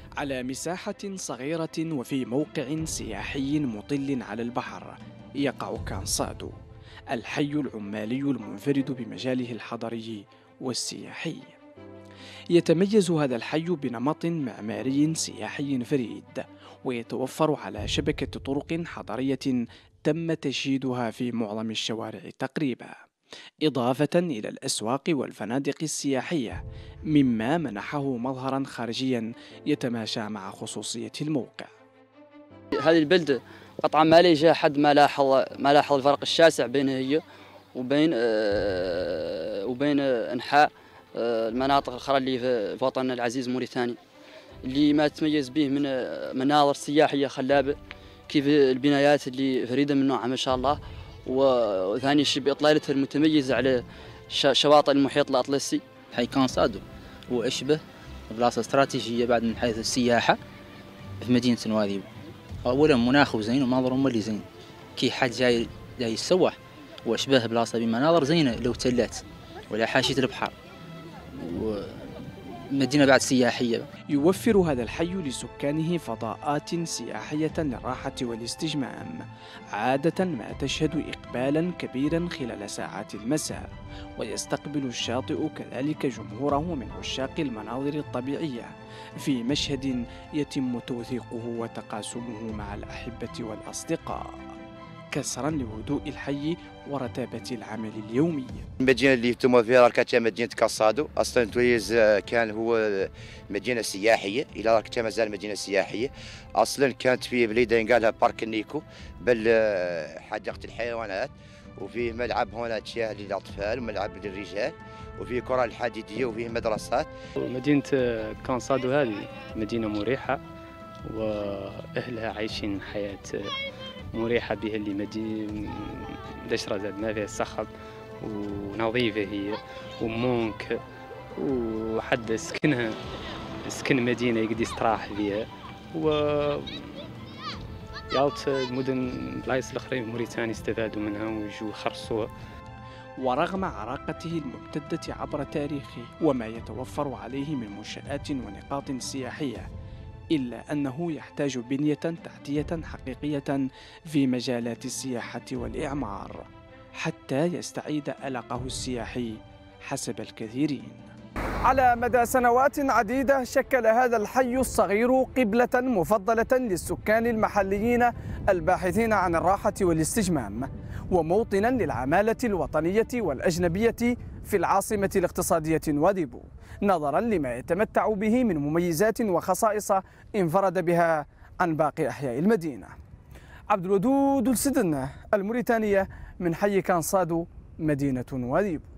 على مساحة صغيرة وفي موقع سياحي مطل على البحر يقع كانسادو، الحي العمالي المنفرد بمجاله الحضري والسياحي. يتميز هذا الحي بنمط معماري سياحي فريد، ويتوفر على شبكة طرق حضرية تم تشييدها في معظم الشوارع تقريبا، إضافة إلى الأسواق والفنادق السياحية، مما منحه مظهرا خارجيا يتماشى مع خصوصية الموقع. هذه البلدة قطعا ما لي حد ما لاحظ الفرق الشاسع بينها هي وبين أنحاء المناطق الأخرى اللي في وطننا العزيز موريتانيا، اللي ما تتميز به من مناظر سياحية خلابة، كيف البنايات اللي فريدة من نوعها ما شاء الله، وثاني شيء بإطلالتها المتميزة على شواطئ المحيط الأطلسي. حي كانسادو هو أشبه بلاصة استراتيجية بعد من حيث السياحة في مدينة نواذيبو. أولا مناخه زين ومنظره ملي زين، كي حد جاي يتسوح، وأشبه بلاصة بمناظر زينة لو تلات ولا حاشية البحر، ومدينة بعد سياحية. يوفر هذا الحي لسكانه فضاءات سياحية للراحة والاستجمام، عادة ما تشهد إقبالا كبيرا خلال ساعات المساء، ويستقبل الشاطئ كذلك جمهوره من عشاق المناظر الطبيعية في مشهد يتم توثيقه وتقاسمه مع الأحبة والأصدقاء، كسرا لهدوء الحي ورتابة العمل اليومي. المدينة اللي تم فيها ركتها مدينة كانسادو، أصلا تميز كان هو مدينة سياحية، إلى ركتها ما زال مدينة سياحية. أصلا كانت فيه بليدة ينقال لها بارك النيكو، بل حديقة الحيوانات، وفيه ملعب هنا أشياء للأطفال وملعب للرجال، وفيه كرة الحديدية، وفيه مدرسات. مدينة كانسادو هذه مدينة مريحة، وأهلها عايشين حياة مريحة بها، اللي مدينة دشرة زاد ما فيها صخب، ونظيفة هي ومونك، وحد سكن مدينة يقدر يستراح فيها، و يالت المدن بلايص الأخرين في موريتانيا استفادوا منها ويجوا يخرصوها. ورغم عراقته الممتدة عبر تاريخه وما يتوفر عليه من منشآت ونقاط سياحية، إلا أنه يحتاج بنية تحتية حقيقية في مجالات السياحة والإعمار حتى يستعيد ألقه السياحي حسب الكثيرين. على مدى سنوات عديدة شكل هذا الحي الصغير قبلة مفضلة للسكان المحليين الباحثين عن الراحة والاستجمام، وموطنا للعمالة الوطنية والأجنبية في العاصمة الاقتصادية نواذيبو، نظرا لما يتمتع به من مميزات وخصائص انفرد بها عن باقي أحياء المدينة. عبد الودود السدن، الموريتانية، من حي كانسادو، مدينة نواذيبو.